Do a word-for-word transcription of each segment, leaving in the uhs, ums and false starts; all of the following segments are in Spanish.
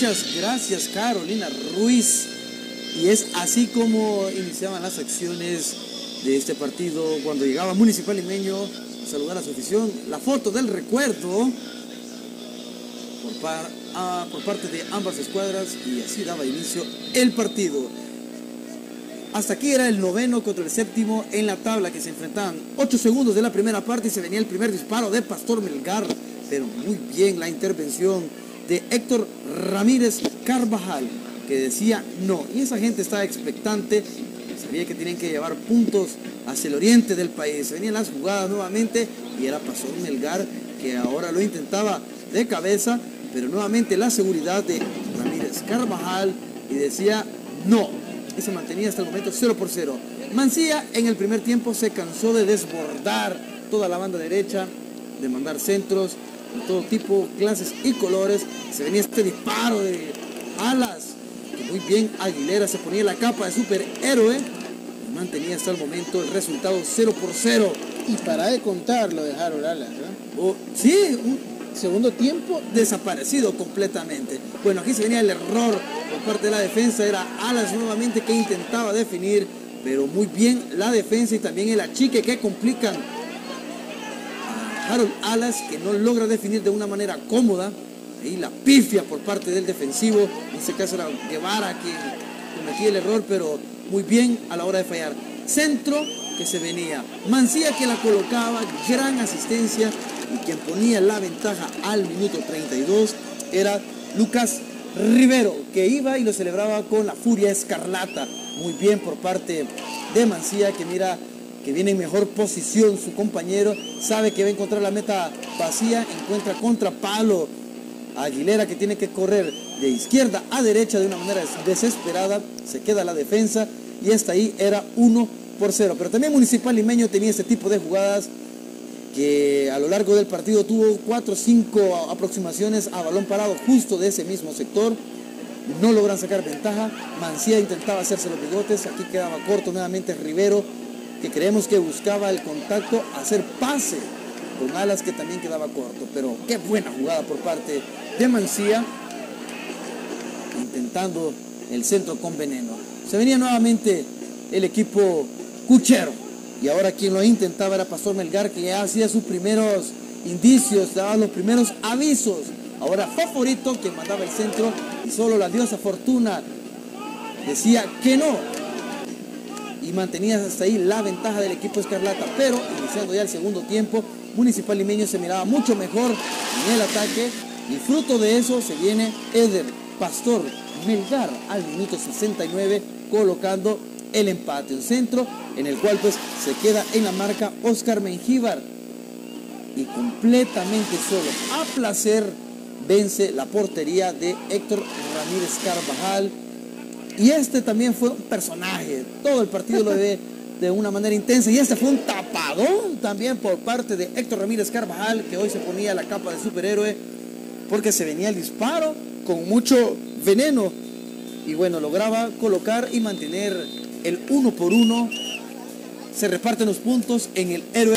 Muchas gracias, Carolina Ruiz. Y es así como iniciaban las acciones de este partido cuando llegaba Municipal Limeño a saludar a su afición. La foto del recuerdo por, par, ah, por parte de ambas escuadras, y así daba inicio el partido. Hasta aquí era el noveno contra el séptimo en la tabla, que se enfrentaban ocho segundos de la primera parte y se venía el primer disparo de Pastor Melgar, pero muy bien la intervención de Héctor Ramírez Carvajal, que decía no, y esa gente estaba expectante, sabía que tenían que llevar puntos hacia el oriente del país. Se venían las jugadas nuevamente y era Pastor Melgar que ahora lo intentaba de cabeza, pero nuevamente la seguridad de Ramírez Carvajal y decía no, y se mantenía hasta el momento cero por cero. Mancilla en el primer tiempo se cansó de desbordar toda la banda derecha, de mandar centros de todo tipo, clases y colores. Se venía este disparo de Alas, que muy bien Aguilera se ponía la capa de superhéroe y mantenía hasta el momento el resultado cero por cero. Y para de contar lo de Harold Alas, ¿no? Oh, sí, un segundo tiempo desaparecido completamente. Bueno, aquí se venía el error por parte de la defensa, era Alas nuevamente que intentaba definir, pero muy bien la defensa y también el achique que complican a Harold Alas, que no logra definir de una manera cómoda. Ahí la pifia por parte del defensivo, en ese caso era Guevara quien cometía el error, pero muy bien a la hora de fallar. Centro que se venía, Mancilla que la colocaba, gran asistencia, y quien ponía la ventaja al minuto treinta y dos era Lucas Rivero, que iba y lo celebraba con la furia escarlata. Muy bien por parte de Mancilla, que mira que viene en mejor posición su compañero, sabe que va a encontrar la meta vacía, encuentra contrapalo Aguilera, que tiene que correr de izquierda a derecha de una manera desesperada, se queda la defensa y hasta ahí era uno por cero. Pero también Municipal Limeño tenía este tipo de jugadas, que a lo largo del partido tuvo cuatro o cinco aproximaciones a balón parado justo de ese mismo sector. No logran sacar ventaja. Mancilla intentaba hacerse los bigotes, aquí quedaba corto nuevamente Rivero, que creemos que buscaba el contacto, hacer pase con Alas, que también quedaba corto. Pero qué buena jugada por parte de Mancilla, intentando el centro con veneno. Se venía nuevamente el equipo cuchero, y ahora quien lo intentaba era Pastor Melgar, que ya hacía sus primeros indicios, daba los primeros avisos. Ahora Favorito, quien mandaba el centro, y solo la diosa Fortuna decía que no, y mantenía hasta ahí la ventaja del equipo escarlata. Pero iniciando ya el segundo tiempo, Municipal Limeño se miraba mucho mejor en el ataque, y fruto de eso se viene Eder Pastor Melgar al minuto sesenta y nueve colocando el empate, un centro en el cual pues se queda en la marca Oscar Mengíbar, y completamente solo, a placer, vence la portería de Héctor Ramírez Carvajal. Y este también fue un personaje, todo el partido lo ve de una manera intensa, y este fue un tapadón también por parte de Héctor Ramírez Carvajal, que hoy se ponía la capa de superhéroe porque se venía el disparo con mucho veneno, y bueno, lograba colocar y mantener el uno por uno. Se reparten los puntos en el héroe.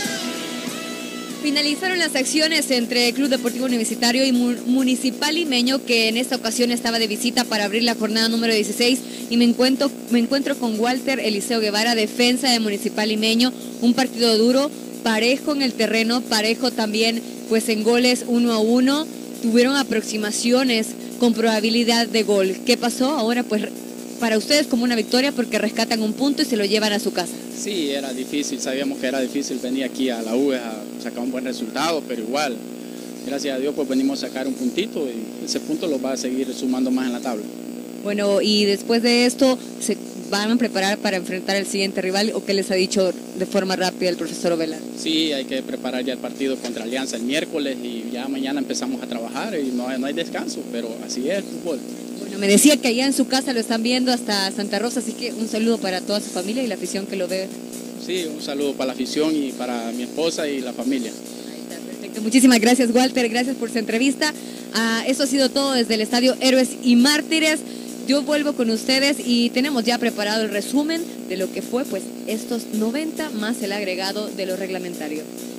Finalizaron las acciones entre Club Deportivo Universitario y Municipal Limeño, que en esta ocasión estaba de visita para abrir la jornada número dieciséis, y me encuentro, me encuentro con Walter Eliseo Guevara, defensa de Municipal Limeño. Un partido duro, parejo en el terreno, parejo también pues en goles uno a uno. Tuvieron aproximaciones con probabilidad de gol. ¿Qué pasó? Ahora pues para ustedes como una victoria, porque rescatan un punto y se lo llevan a su casa. Sí, era difícil, sabíamos que era difícil venir aquí a la U a sacar un buen resultado, pero igual, gracias a Dios, pues venimos a sacar un puntito, y ese punto lo va a seguir sumando más en la tabla. Bueno, y después de esto, ¿se van a preparar para enfrentar al siguiente rival, o qué les ha dicho de forma rápida el profesor Ovelar? Sí, hay que preparar ya el partido contra Alianza el miércoles, y ya mañana empezamos a trabajar, y no hay, no hay descanso, pero así es el fútbol. Bueno, me decía que allá en su casa lo están viendo hasta Santa Rosa, así que un saludo para toda su familia y la afición que lo ve. Sí, un saludo para la afición y para mi esposa y la familia. Ahí está, perfecto. Muchísimas gracias, Walter, gracias por su entrevista. Ah, eso ha sido todo desde el Estadio Héroes y Mártires. Yo vuelvo con ustedes y tenemos ya preparado el resumen de lo que fue pues estos noventa más el agregado de lo reglamentario.